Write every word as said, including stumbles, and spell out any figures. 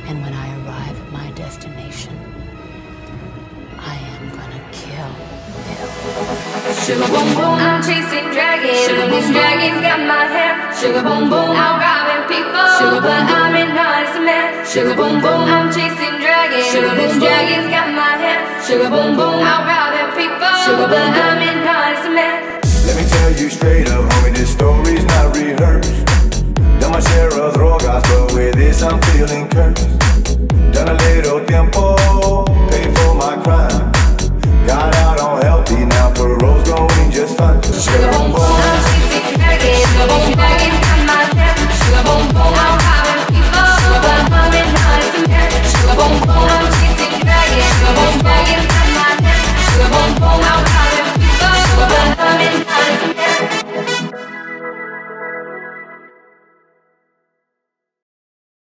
And when I arrive at my destination, I am gonna kill Bill. Sugar boom boom, I'm chasing dragons. Sugar boom, dragons got my hair. Sugar boom boom, I'm robbing people. Sugar boom, I'm an honest man. Sugar boom boom, I'm chasing dragons. Sugar boom, dragons got my hair. Sugar boom boom, I'm robbing people. Sugar boom, I'm an honest man. Let me tell you straight up, homie, this story's not rehearsed. Done my share of drogas, but with this I'm feeling cursed.